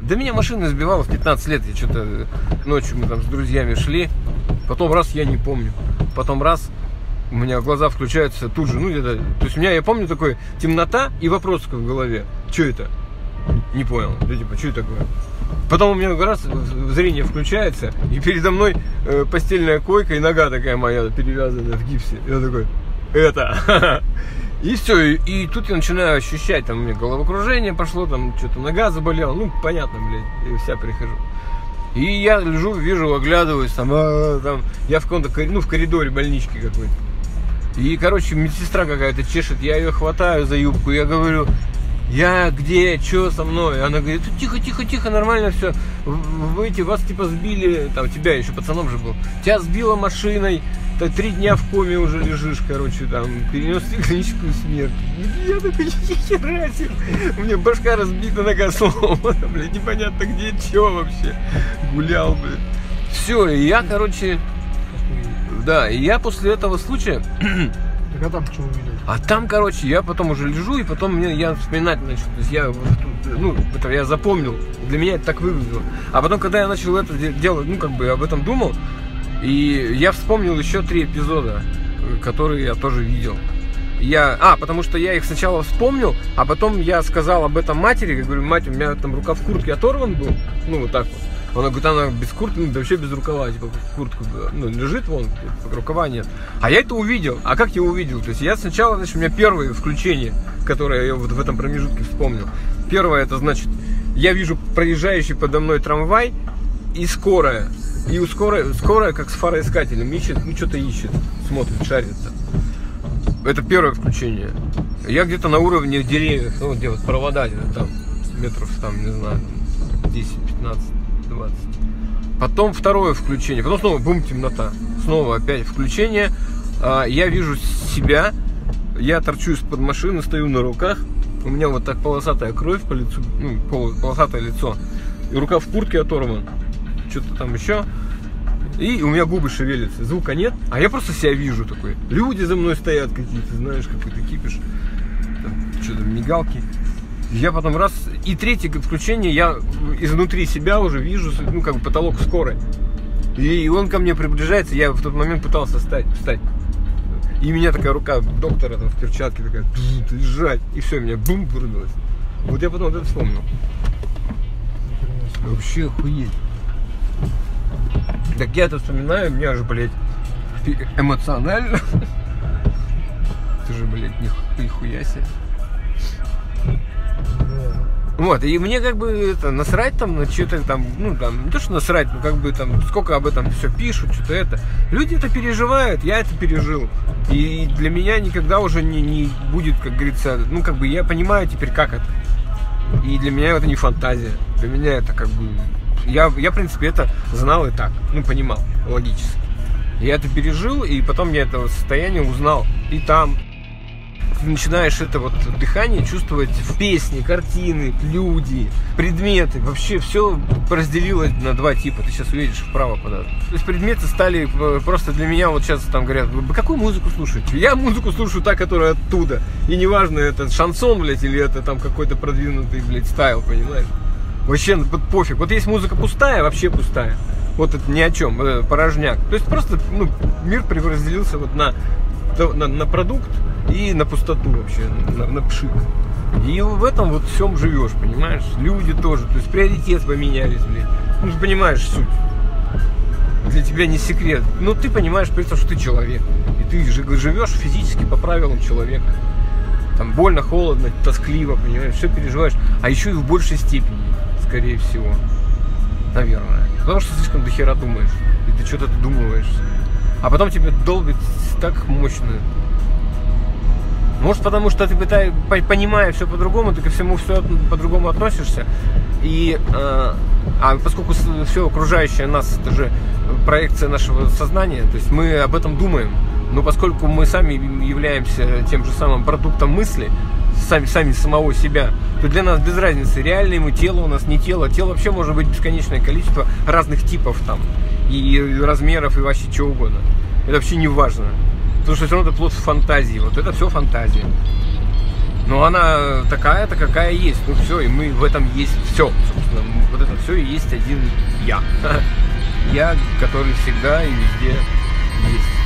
Да меня машина сбивала в 15 лет. Я что-то ночью мы там с друзьями шли. Потом раз я не помню. Потом раз у меня глаза включаются тут же. Ну, где-то. То есть у меня, я помню, такой темнота и вопрос в голове. Что это? Не понял. Да, типа, что это такое? Потом у меня раз зрение включается, и передо мной постельная койка и нога такая моя перевязанная в гипсе. Я такой, это. И все, и тут я начинаю ощущать, там у меня головокружение пошло, там что-то нога заболела, ну понятно, блядь, и вся прихожу. И я лежу, вижу, оглядываюсь, там я в каком-то, ну, в коридоре больнички какой-то. И, короче, медсестра какая-то чешет, я ее хватаю за юбку, я говорю, я где, что со мной? Она говорит, тихо, тихо, тихо, нормально все. Вас типа сбили, там тебя еще пацаном же был. Тебя сбила машиной, ты 3 дня в коме уже лежишь, короче, там, перенес клиническую смерть. Я такой, хера себе. У меня башка разбита, нога сломана, блядь, непонятно где, что вообще. Гулял, блядь. Все, и я, короче, да, и я после этого случая... Так а там что увидел? А там, короче, я потом уже лежу, и потом я вспоминать начал. То есть я, ну, это я запомнил. Для меня это так выглядело. А потом, когда я начал это делать, ну, как бы об этом думал, и я вспомнил еще 3 эпизода, которые я тоже видел. Потому что я их сначала вспомнил, а потом я сказал об этом матери. Я говорю, мать, у меня там рукав куртки оторван был. Ну, вот так вот. Она говорит, она без куртки, ну, вообще без рукава, типа, куртку, ну, лежит вон, типа, рукава нет. А я это увидел. А как я увидел? То есть я сначала, значит, у меня первое включение, которое я вот в этом промежутке вспомнил. Первое, это значит, я вижу проезжающий подо мной трамвай и скорая. И у скорая как с фароискателем, ищет, ну, что-то ищет, смотрит, шарится. Это первое включение. Я где-то на уровне деревьев, ну, где вот провода, где-то там, метров, там, не знаю, 10-15. 20. Потом второе включение, потом снова бум, темнота, снова опять включение. Я вижу себя, я торчу из-под машины, стою на руках, у меня вот так полосатая кровь по лицу, ну, полосатое лицо, и рука в куртке оторван, что-то там еще, и у меня губы шевелятся, звука нет, а я просто себя вижу такой. Люди за мной стоят какие-то, знаешь, какой-то кипиш, что-то мигалки. Я потом раз, и третье включение, я изнутри себя уже вижу, ну, как бы потолок скорой. И он ко мне приближается, я в тот момент пытался встать. И меня такая рука доктора там в перчатке такая, сжать, и все, меня бум, вырвалось. Вот я потом вот это вспомнил. Вообще охуеть. Так я это вспоминаю, меня же, блядь, эмоционально. Ты же, блядь, нихуя себе. Вот, и мне как бы это, насрать там на что-то там, ну там, не то что насрать, но как бы там, сколько об этом все пишут, что-то это. Люди это переживают, я это пережил. И для меня никогда уже не будет, как говорится, ну как бы я понимаю теперь, как это. И для меня это не фантазия. Для меня это как бы, я в принципе это знал и так, ну понимал, логически. Я это пережил, и потом я это состояние узнал и там. Ты начинаешь это вот дыхание чувствовать в песне, картины, люди, предметы. Вообще все разделилось на 2 типа. Ты сейчас увидишь вправо куда-то. То есть предметы стали просто для меня, вот сейчас там говорят, вы какую музыку слушаете? Я музыку слушаю та, которая оттуда. И неважно, это шансон, блядь, или это там какой-то продвинутый, блядь, стайл, понимаешь? Вообще пофиг. Вот есть музыка пустая, вообще пустая. Вот это ни о чем, порожняк. То есть просто, ну, мир разделился вот на продукт и на пустоту вообще, на пшик. И в этом вот всем живешь, понимаешь? Люди тоже, то есть приоритеты поменялись, блин. Ну, ты понимаешь суть. Для тебя не секрет. Ну, ты понимаешь, что ты человек. И ты живешь физически по правилам человека. Там больно, холодно, тоскливо, понимаешь? Все переживаешь. А еще и в большей степени, скорее всего. Наверное. Потому что слишком дохера думаешь. И ты что-то додумываешься. А потом тебе долбит так мощно. Может, потому что ты понимая все по-другому, ты ко всему все по-другому относишься. И, поскольку все окружающее нас, это же проекция нашего сознания, то есть мы об этом думаем. Но поскольку мы сами являемся тем же самым продуктом мысли, сами самого себя, то для нас без разницы, реальное мы тело у нас, не тело. Тело вообще может быть бесконечное количество разных типов там, и размеров, и вообще чего угодно. Это вообще не важно. Потому что все равно это плод фантазии. Вот это все фантазия. Но она такая-то, какая есть. Ну все, и мы в этом есть все. Собственно, вот это все и есть один я. Я, который всегда и везде есть.